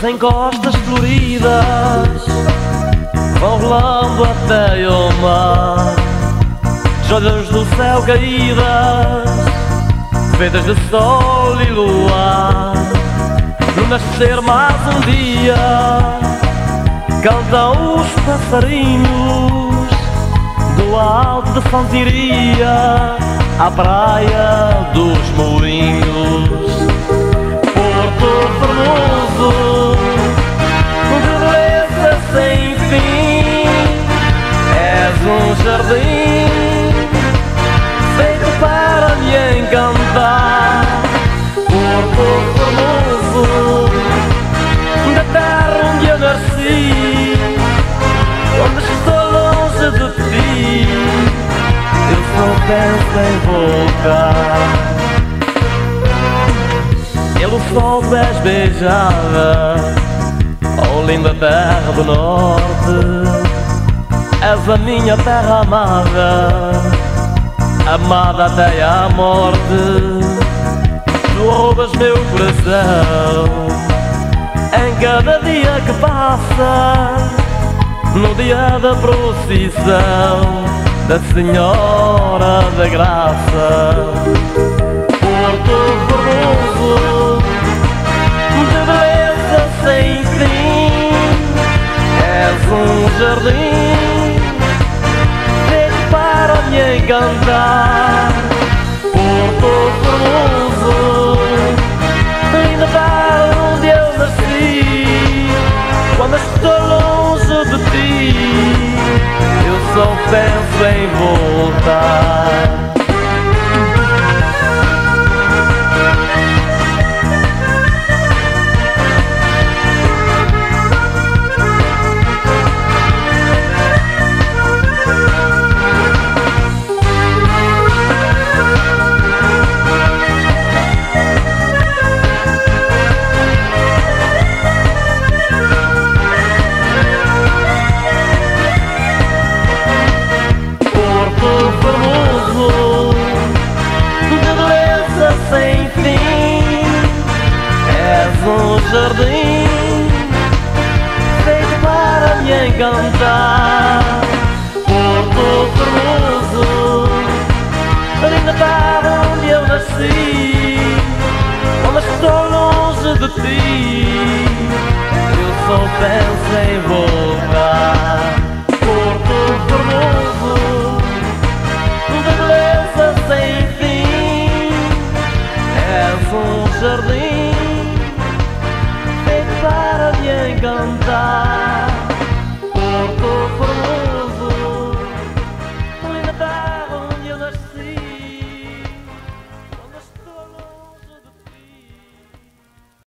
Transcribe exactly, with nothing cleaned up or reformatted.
em costas floridas vão rolando até ao mar, joias do céu caídas, feitas de sol e luar. No nascer mais um dia cantam os passarinhos do alto de Santiria à praia dos Moinhos. Porto Formoso, de beleza sem fim, és um jardim feito para me encantar. Porto Formoso, da terra onde eu nasci, onde estou longe de ti, eu só penso em voltar. Pelo sol tu és beijada, oh linda terra do norte, és a minha terra amada, amada até à morte. Tu roubas meu coração em cada dia que passa, no dia da procissão da Senhora da Graça. Porto Formoso, de beleza sem fim, és um jardim feito para me encantar. Porto Formoso, linda terra onde eu nasci, quando estou longe de ti, eu só penso em voltar. Um jardim feito para me encantar. Porto Formoso, linda terra onde eu nasci, onde estou longe de ti, eu só penso em voltar. Porto Formoso, de beleza sem fim, és um jardim para me encantar.